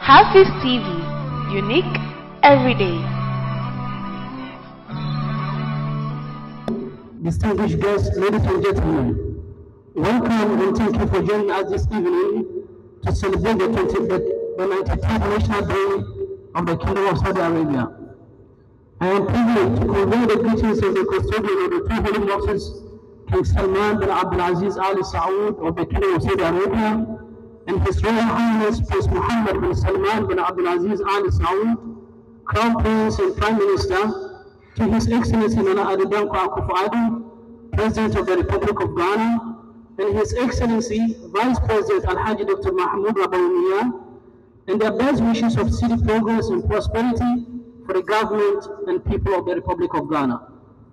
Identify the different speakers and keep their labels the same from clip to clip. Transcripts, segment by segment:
Speaker 1: Hafiz TV, unique every day.
Speaker 2: Distinguished guests, ladies and gentlemen, welcome and thank you for joining us this evening to celebrate the 93rd National Day of the Kingdom of Saudi Arabia. I am privileged to convey the greetings of the custodian of the two holy mosques, King Salman bin Abdulaziz Al Saud of the Kingdom of Saudi Arabia, and His Royal Highness Prince Muhammad bin Salman bin Abdulaziz Al Saud, Crown Prince and Prime Minister, to His Excellency Nana Addo Dankwa Akufo-Addo, President of the Republic of Ghana, and His Excellency Vice President Alhaji Dr. Mahmoud Rabawumia, and their best wishes of city progress and prosperity for the government and people of the Republic of Ghana.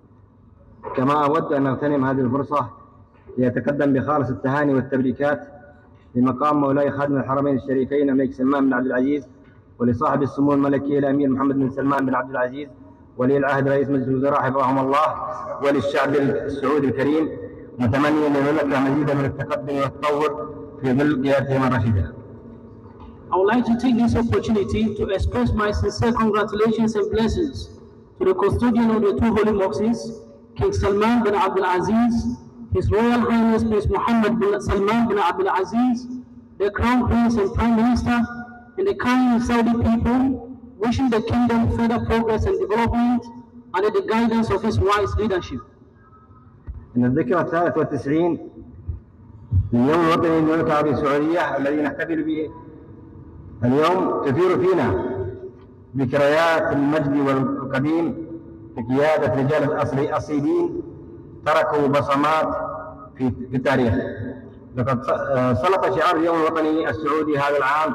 Speaker 3: كما أود أن أغتنم هذه الفرصة لأتقدم بخالص التهاني والتبريكات لمقام مولاي خادم الحرمين الشريفين الملك سلمان بن عبد العزيز، ولصاحب السمو الملكي الأمير محمد بن سلمان بن عبد العزيز ولي العهد رئيس مجلس الوزراء حفظهم الله، وللشعب السعودي الكريم، متمنيا للمملكة مزيدا من التقدم والتطور في ظل قيادتهم الرشيدة.
Speaker 2: I would like to take this opportunity to express my sincere congratulations and blessings to the custodian of the two holy mosques, King Salman bin Abdul Aziz, His Royal Highness Prince Muhammad bin Salman bin Abdul Aziz, the Crown Prince and Prime Minister, and the kind Saudi people, wishing the kingdom further progress and development under the guidance of his wise leadership.
Speaker 3: إن الذكرى 93 لليوم الوطني للمملكة العربية السعودية الذي نحتفل به اليوم تثير فينا ذكريات المجد والقديم في قيادة رجال الأصيلين تركوا بصمات في التاريخ. لقد سلط شعار اليوم الوطني السعودي هذا العام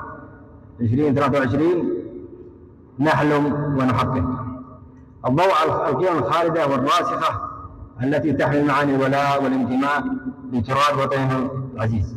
Speaker 3: 2023 نحلم ونحقق الضوء على القيم الخالدة والراسخة التي تحمل معاني الولاء والانتماء لتراث وطننا العزيز.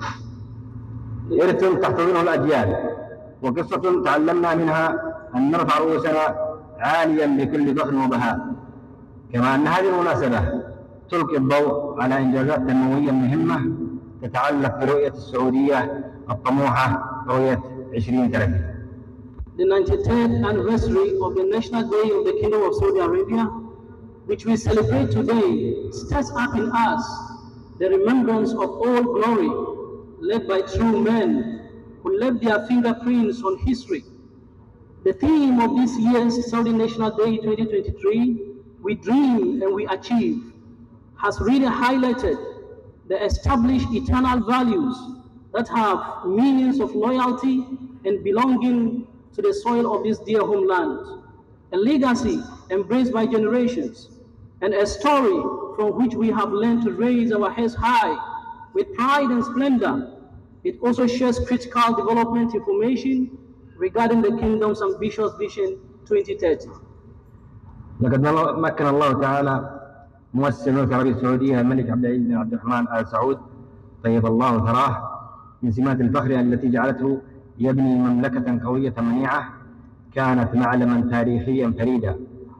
Speaker 3: إرث تحتضنه الأجيال وقصة تعلمنا منها أن نرفع رؤوسنا عاليا بكل فخر وبهاء، كما أن هذه المناسبة تلقي الضوء على إنجازات تنموية مهمة تتعلق برؤية السعودية الطموحة رؤية 2030.
Speaker 2: The 93rd anniversary of the National Day of the Kingdom of Saudi Arabia, which we celebrate today, stirs up in us the remembrance of all glory led by true men who left their fingerprints on history. The theme of this year's Saudi National Day 2023, We Dream and We Achieve, has really highlighted the established eternal values that have meanings of loyalty and belonging to the soil of this dear homeland, a legacy embraced by generations, and a story from which we have learned to raise our heads high with pride and splendor. It also shares critical development information regarding the kingdom's ambitious vision 2030.
Speaker 3: لقد مكن الله تعالى مؤسس المملكة العربية السعودية الملك عبد العزيز بن عبد الرحمن آل سعود طيب الله ثراه من سمات الفخر التي جعلته يبني مملكة قوية منيعة كانت معلما تاريخيا فريدا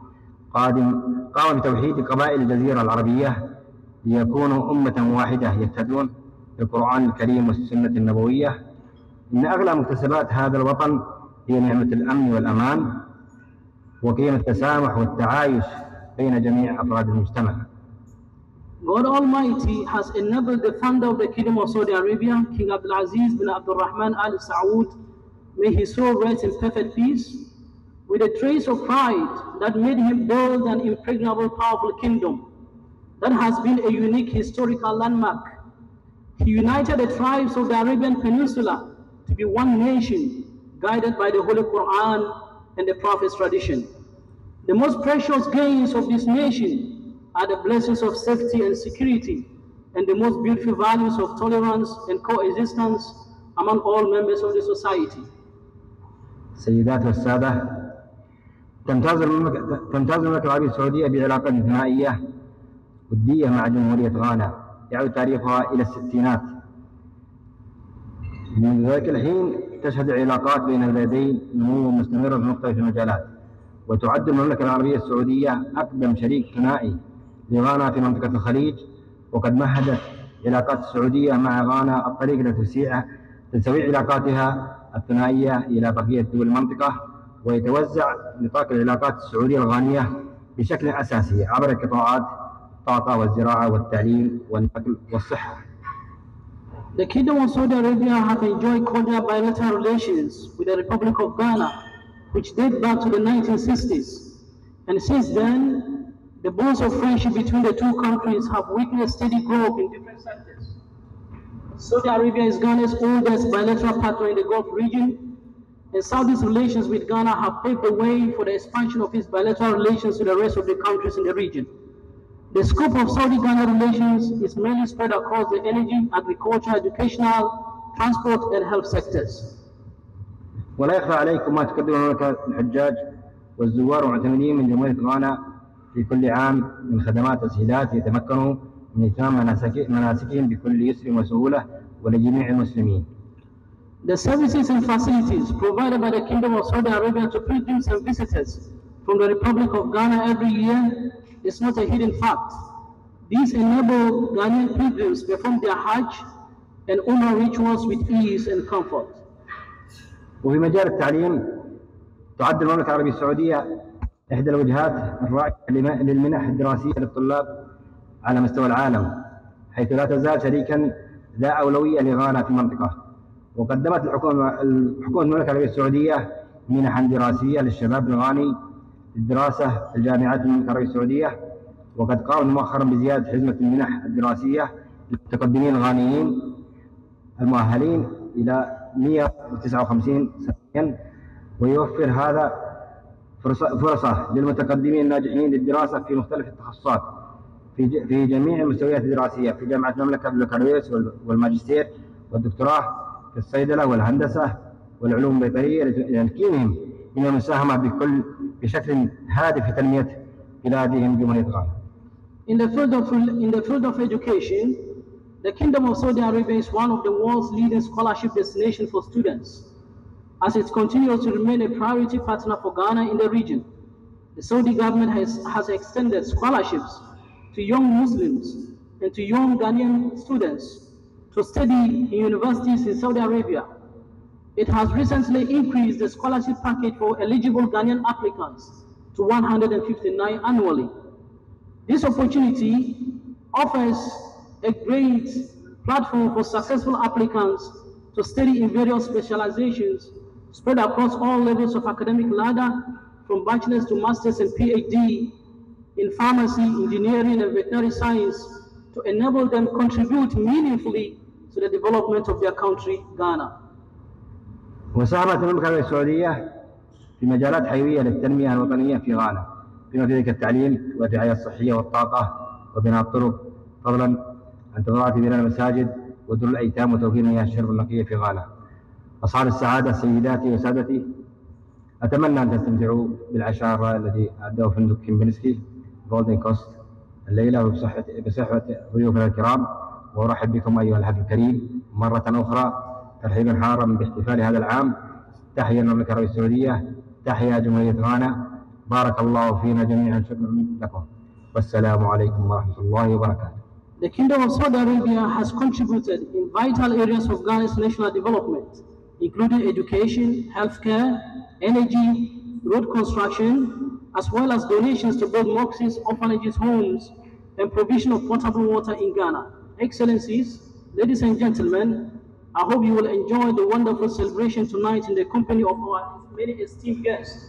Speaker 3: قام بتوحيد قبائل الجزيرة العربية ليكونوا أمة واحدة يهتدون بالقرآن الكريم والسنة النبوية. إن أغلى مكتسبات هذا الوطن هي نعمة الأمن والأمان وقيم التسامح والتعايش بين جميع أفراد المجتمع.
Speaker 2: God Almighty has enabled the founder of the Kingdom of Saudi Arabia, King Abdulaziz bin Abdul Rahman Al Saud, may his soul rest in perfect peace, with a trace of pride that made him build an impregnable, powerful kingdom that has been a unique historical landmark. He united the tribes of the Arabian Peninsula to be one nation, guided by the Holy Quran and the Prophet's tradition. The most precious gains of this nation are the blessings of safety and security, and the most beautiful values of tolerance and coexistence among all members of the society.
Speaker 3: السيدات والسادة، تمتاز المملكة العربية السعودية بعلاقات ثنائية ودية مع جمهورية غانا يعود تاريخها إلى الستينات. من ذلك الحين تشهد العلاقات بين البلدين نمو مستمر في مختلف المجالات، وتعد المملكة العربية السعودية أقدم شريك ثنائي لغانا في منطقة الخليج، وقد مهدت علاقات السعودية مع غانا الطريق لتوسيع تستوي علاقاتها الثنائية إلى بقية دول المنطقة، ويتوزع نطاق العلاقات السعودية الغانية بشكل أساسي عبر قطاعات الطاقة والزراعة والتعليم والنقل والصحة.
Speaker 2: The Kingdom of Saudi Arabia have enjoyed cordial bilateral relations with the Republic of Ghana, which date back to the 1960s. And since then, the bonds of friendship between the two countries have witnessed steady growth in different sectors. Saudi Arabia is Ghana's oldest bilateral partner in the Gulf region, and Saudi's relations with Ghana have paved the way for the expansion of its bilateral relations with the rest of the countries in the region. The scope of Saudi-Ghana relations is mainly spread across the energy, agriculture, educational, transport, and health sectors.
Speaker 3: ولا يخفى عليكم ما تقدم المملكة الحجاج والزوار والمعتمرين من جمهورية غانا في كل عام من خدمات وتسهيلات يتمكنوا من إتمام مناسكهم بكل يسر وسهولة ولجميع المسلمين.
Speaker 2: The services and facilities provided by the Kingdom of Saudi Arabia to pilgrims and visitors from the Republic of Ghana every year is not a hidden fact. These enable Ghanaian pilgrims perform their Hajj and Umrah rituals with ease and comfort.
Speaker 3: وفي مجال التعليم تعد المملكة العربية السعودية إحدى الوجهات الرائعة للمنح الدراسية للطلاب على مستوى العالم، حيث لا تزال شريكا ذا أولوية لغانا في المنطقة. وقدمت حكومة المملكة العربية السعودية منحا دراسية للشباب الغاني للدراسة في الجامعات المملكة العربية السعودية، وقد قام مؤخرا بزيادة حزمة المنح الدراسية للمتقدمين الغانيين المؤهلين إلى 159 سنويا، ويوفر هذا فرصة للمتقدمين الناجحين للدراسة في مختلف التخصصات في جميع المستويات الدراسية في جامعة المملكة بالبكالوريوس والماجستير والدكتوراه في الصيدلة والهندسة والعلوم البيطرية، لتمكينهم من المساهمة بشكل هادف في تنمية بلادهم جمهورية غانا.
Speaker 2: In the field of education, the Kingdom of Saudi Arabia is one of the world's leading scholarship destinations for students, as it continues to remain a priority partner for Ghana in the region. The Saudi government has extended scholarships to young Muslims and to young Ghanaian students to study in universities in Saudi Arabia. It has recently increased the scholarship package for eligible Ghanaian applicants to 159 annually. This opportunity offers a great platform for successful applicants to study in various specializations spread across all levels of academic ladder, from bachelor's to master's and PhD in pharmacy, engineering, and veterinary science, to enable them contribute meaningfully to the development of their country, Ghana.
Speaker 3: وساهمت المملكة العربية السعودية في مجالات حيوية للتنمية الوطنية في غانا، بما في ذلك التعليم والرعاية الصحية والطاقة وبناء الطرق، فضلا عن تبرعات بناء المساجد ودور الأيتام وتوفير مياه الشرب النقية في غانا. أصحاب السعادة سيداتي وسادتي، أتمنى أن تستمتعوا بالعشاء الرائع الذي أعده فندق كيمبنسكي جولدن كوست الليلة بصحبة ضيوفنا الكرام، وأرحب بكم أيها الحفل الكريم مرة أخرى ترحيبا حارا باحتفال هذا العام. تحيا المملكة العربية السعودية، تحيا جمهورية غانا، بارك الله فينا جميعا، شكرا لكم، والسلام عليكم ورحمة الله وبركاته.
Speaker 2: The Kingdom of Saudi Arabia has contributed in vital areas of Ghana's national development, including education, healthcare, energy, road construction, as well as donations to both mosques, orphanages, homes, and provision of potable water in Ghana. Excellencies, ladies and gentlemen, I hope you will enjoy the wonderful celebration tonight in the company of our many esteemed guests.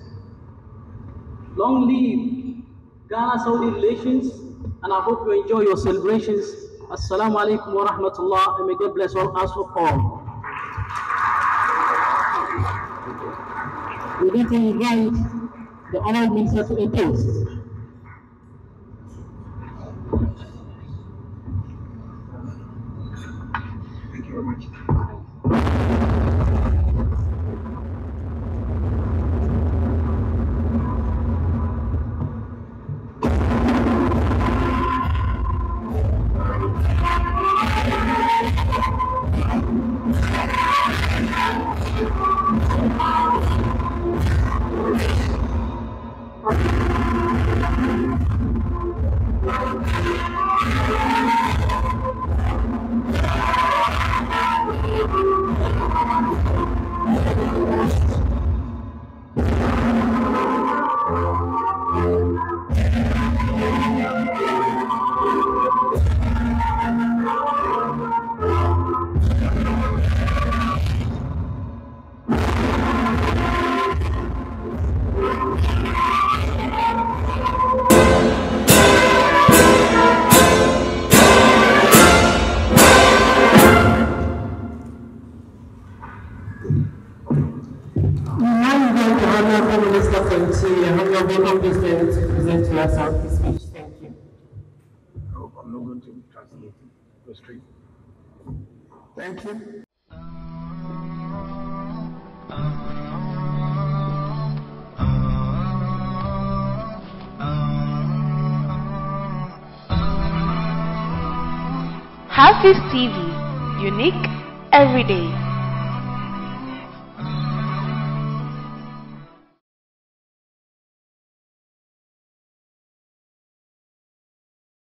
Speaker 2: Long live Ghana-Saudi relations, and I hope you enjoy your celebrations. Assalamu alaikum wa rahmatullah, and may God bless all us all. We need to invite the Honorable Minister to a toast.
Speaker 3: Thank you very much.
Speaker 4: Excellency, I have the honor of this day to present to us our speech. Thank you.
Speaker 3: I'm not going to translate it. Go straight.
Speaker 5: Thank you.
Speaker 1: Hafiz TV, unique every day.